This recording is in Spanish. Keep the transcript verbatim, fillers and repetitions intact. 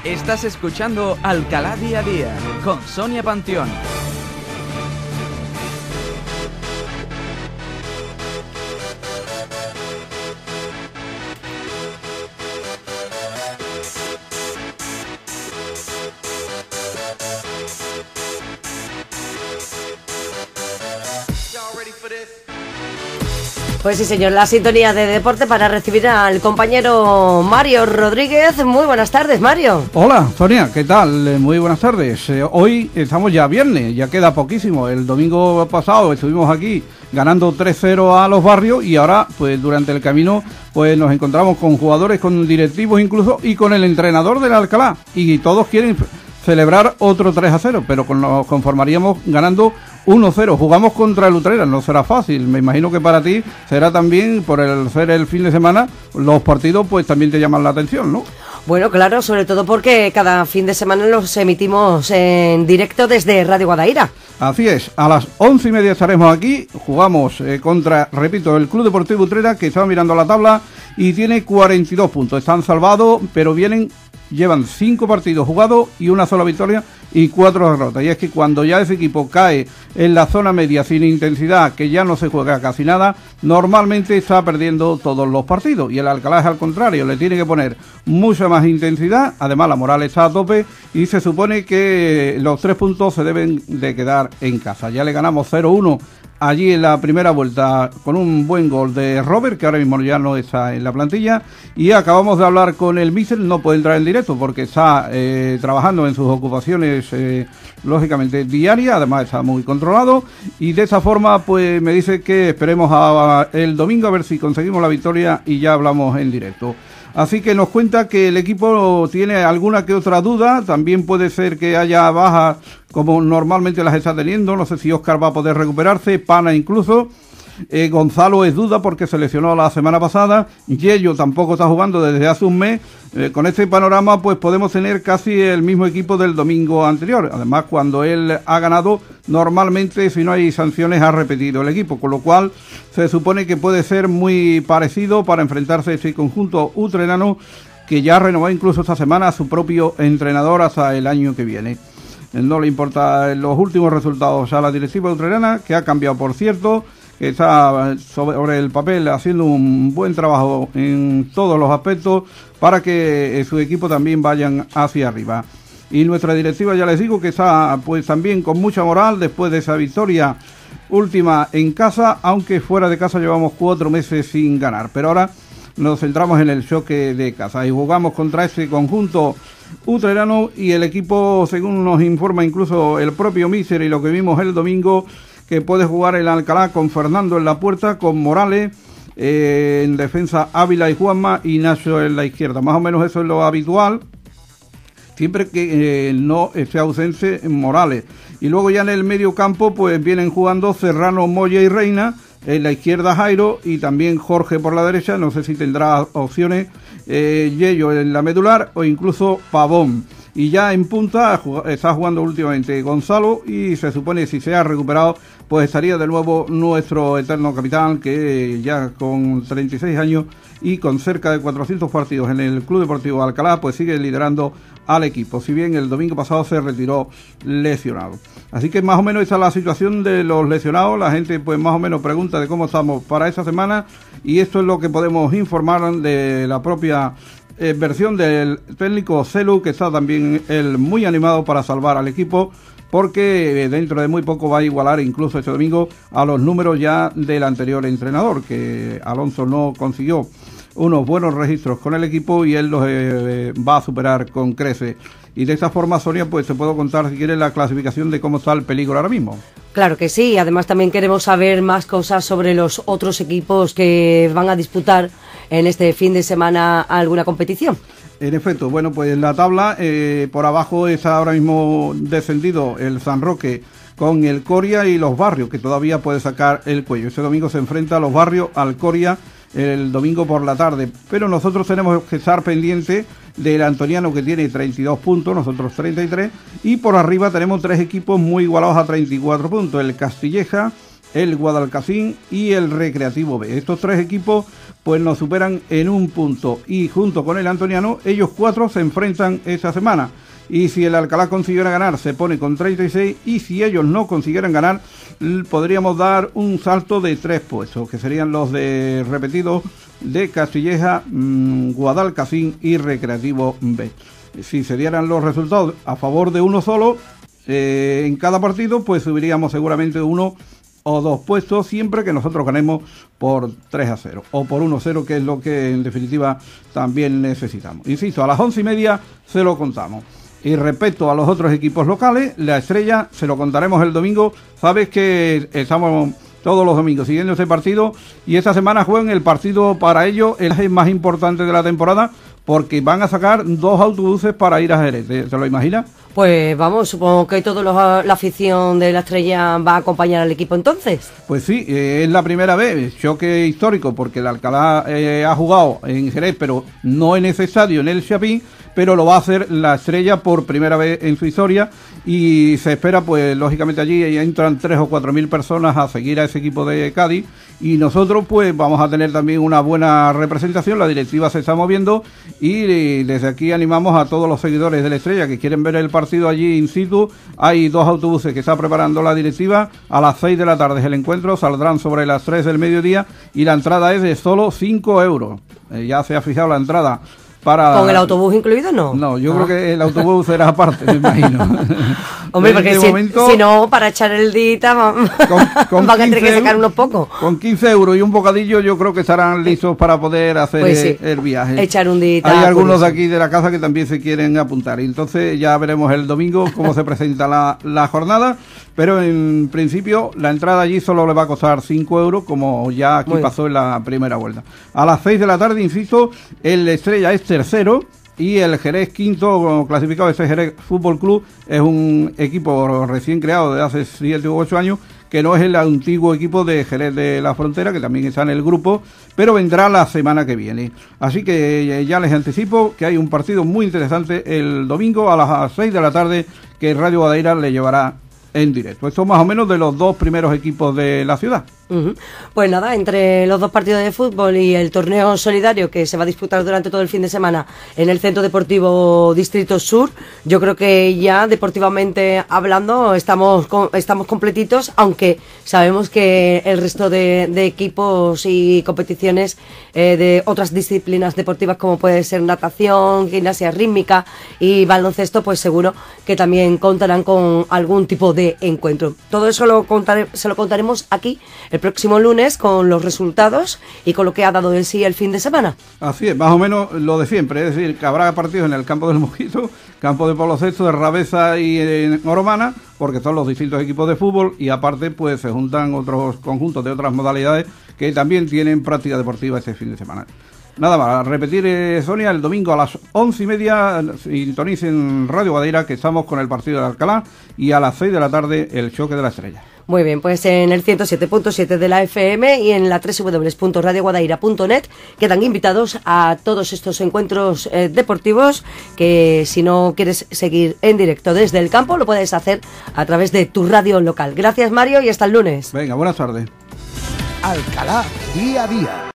Estás escuchando Alcalá Día a Día con Sonia Panteón. Pues sí, señor, la sintonía de deporte para recibir al compañero Mario Rodríguez. Muy buenas tardes, Mario. Hola, Sonia, ¿qué tal? Muy buenas tardes. Eh, hoy estamos ya viernes, ya queda poquísimo. El domingo pasado estuvimos aquí ganando tres cero a los Barrios y ahora, pues durante el camino, pues nos encontramos con jugadores, con directivos incluso y con el entrenador del Alcalá. Y todos quieren celebrar otro tres a cero, pero con, nos conformaríamos ganando uno cero. Jugamos contra el Utrera, no será fácil. Me imagino que para ti será también, por el ser el fin de semana, los partidos pues también te llaman la atención, ¿no? Bueno, claro, sobre todo porque cada fin de semana los emitimos en directo desde Radio Guadaira. Así es, a las once y media estaremos aquí. Jugamos eh, contra, repito, el Club Deportivo Utrera, que estaba mirando la tabla y tiene cuarenta y dos puntos. Están salvados, pero vienen... Llevan cinco partidos jugados y una sola victoria y cuatro derrotas. Y es que cuando ya ese equipo cae en la zona media sin intensidad, que ya no se juega casi nada, normalmente está perdiendo todos los partidos. Y el Alcalá es al contrario, le tiene que poner mucha más intensidad. Además, la moral está a tope y se supone que los tres puntos se deben de quedar en casa. Ya le ganamos cero uno allí en la primera vuelta con un buen gol de Robert, que ahora mismo ya no está en la plantilla, y acabamos de hablar con el míster. No puede entrar en directo porque está eh, trabajando en sus ocupaciones eh, lógicamente diarias, además está muy controlado, y de esa forma pues me dice que esperemos a, a el domingo a ver si conseguimos la victoria y ya hablamos en directo. Así que nos cuenta que el equipo tiene alguna que otra duda, también puede ser que haya bajas como normalmente las está teniendo, no sé si Óscar va a poder recuperarse, Pana incluso, eh, Gonzalo es duda porque se lesionó la semana pasada, Yello tampoco está jugando desde hace un mes. Eh, con este panorama pues podemos tener casi el mismo equipo del domingo anterior. Además, cuando él ha ganado, normalmente si no hay sanciones ha repetido el equipo, con lo cual se supone que puede ser muy parecido para enfrentarse a este conjunto utrerano, que ya renovó incluso esta semana a su propio entrenador hasta el año que viene. No le importa los últimos resultados a la directiva utrerana, que ha cambiado, por cierto, que está sobre el papel haciendo un buen trabajo en todos los aspectos para que su equipo también vayan hacia arriba. Y nuestra directiva, ya les digo, que está pues también con mucha moral después de esa victoria última en casa, aunque fuera de casa llevamos cuatro meses sin ganar. Pero ahora nos centramos en el choque de casa y jugamos contra este conjunto utrerano, y el equipo, según nos informa incluso el propio míster y lo que vimos el domingo, que puede jugar el Alcalá con Fernando en la puerta, con Morales eh, en defensa, Ávila y Juanma, y Nacho en la izquierda. Más o menos eso es lo habitual, siempre que eh, no esté ausente Morales. Y luego ya en el medio campo pues vienen jugando Serrano, Moya y Reina, en la izquierda Jairo y también Jorge por la derecha. No sé si tendrá opciones eh, Yello en la medular o incluso Pavón. Y ya en punta está jugando últimamente Gonzalo, y se supone que si se ha recuperado pues estaría de nuevo nuestro eterno capitán, que ya con treinta y seis años y con cerca de cuatrocientos partidos en el Club Deportivo Alcalá pues sigue liderando al equipo, si bien el domingo pasado se retiró lesionado. Así que más o menos esa es la situación de los lesionados. La gente pues más o menos pregunta de cómo estamos para esta semana, y esto es lo que podemos informar de la propia eh, versión del técnico Celu, que está también él muy animado para salvar al equipo, porque dentro de muy poco va a igualar incluso este domingo a los números ya del anterior entrenador, que Alonso no consiguió unos buenos registros con el equipo y él los eh, va a superar con creces. Y de esta forma, Sonia, pues te puedo contar, si quieres, la clasificación de cómo está el peligro ahora mismo. Claro que sí, además también queremos saber más cosas sobre los otros equipos que van a disputar en este fin de semana alguna competición. En efecto, bueno, pues la tabla, eh, por abajo está ahora mismo descendido el San Roque con el Coria y los Barrios, que todavía puede sacar el cuello. Este domingo se enfrenta a los Barrios al Coria el domingo por la tarde, pero nosotros tenemos que estar pendientes del Antoniano, que tiene treinta y dos puntos, nosotros treinta y tres, y por arriba tenemos tres equipos muy igualados a treinta y cuatro puntos, el Castilleja, el Guadalcacín y el Recreativo B. Estos tres equipos pues nos superan en un punto y junto con el Antoniano, ellos cuatro se enfrentan esta semana. Y si el Alcalá consiguiera ganar, se pone con treinta y seis, y si ellos no consiguieran ganar, podríamos dar un salto de tres puestos, que serían los de repetidos de Castilleja, mmm, Guadalcacín y Recreativo B. Si se dieran los resultados a favor de uno solo, eh, en cada partido, pues subiríamos seguramente uno o dos puestos, siempre que nosotros ganemos por tres a cero o por uno a cero, que es lo que en definitiva también necesitamos. Insisto, a las once y media se lo contamos. Y respecto a los otros equipos locales, la Estrella se lo contaremos el domingo. Sabes que estamos todos los domingos siguiendo este partido, y esta semana juegan el partido para ellos, el más importante de la temporada, porque van a sacar dos autobuses para ir a Jerez. ¿Te, te lo imaginas? Pues vamos, supongo que toda la afición de la Estrella va a acompañar al equipo entonces. Pues sí, eh, es la primera vez, choque histórico, porque el Alcalá eh, ha jugado en Jerez, pero no en ese estadio, en el Chapín, pero lo va a hacer la Estrella por primera vez en su historia, y se espera, pues lógicamente allí entran tres o cuatro mil personas a seguir a ese equipo de Cádiz, y nosotros pues vamos a tener también una buena representación. La directiva se está moviendo, y desde aquí animamos a todos los seguidores de la Estrella que quieren ver el partido allí in situ. Hay dos autobuses que está preparando la directiva. A las seis de la tarde es el encuentro, saldrán sobre las tres del mediodía, y la entrada es de solo cinco euros. Eh, ya se ha fijado la entrada. Para... ¿Con el autobús incluido no? No, yo ah. creo que el autobús será aparte, me imagino. Hombre, porque este si, momento, si no, para echar el dita van, con, con van a tener que sacar unos pocos. Con quince euros y un bocadillo yo creo que estarán listos para poder hacer pues sí, el viaje. Echar un dita. Hay algunos de aquí de la casa que también se quieren apuntar. Y entonces ya veremos el domingo cómo se presenta la, la jornada. Pero en principio la entrada allí solo le va a costar cinco euros, como ya aquí Muy pasó en la primera vuelta. A las seis de la tarde, insisto, el Estrella es tercero y el Jerez quinto clasificado. Este Jerez Fútbol Club es un equipo recién creado de hace siete u ocho años, que no es el antiguo equipo de Jerez de la Frontera, que también está en el grupo, pero vendrá la semana que viene. Así que ya les anticipo que hay un partido muy interesante el domingo a las seis de la tarde, que Radio Guadaira le llevará en directo. Esto más o menos de los dos primeros equipos de la ciudad. Uh-huh. Pues nada, entre los dos partidos de fútbol y el torneo solidario que se va a disputar durante todo el fin de semana en el Centro Deportivo Distrito Sur, yo creo que ya deportivamente hablando estamos estamos completitos, aunque sabemos que el resto de, de equipos y competiciones eh, de otras disciplinas deportivas, como puede ser natación, gimnasia rítmica y baloncesto, pues seguro que también contarán con algún tipo de encuentro. Todo eso lo contare, se lo contaremos aquí el próximo lunes con los resultados y con lo que ha dado en sí el fin de semana. Así es, más o menos lo de siempre, es decir, que habrá partidos en el campo del Mojito, campo de Pablo sexto, de Rabeza y en Oromana, porque son los distintos equipos de fútbol, y aparte pues se juntan otros conjuntos de otras modalidades que también tienen práctica deportiva este fin de semana. Nada más, a repetir, eh, Sonia, el domingo a las once y media sintonicen Radio Guadaira, que estamos con el partido de Alcalá, y a las seis de la tarde el choque de la Estrella. Muy bien, pues en el ciento siete punto siete de la F M y en la doble u doble u doble u punto radio guadaira punto net quedan invitados a todos estos encuentros eh, deportivos, que si no quieres seguir en directo desde el campo lo puedes hacer a través de tu radio local. Gracias, Mario, y hasta el lunes. Venga, buenas tardes. Alcalá día a día.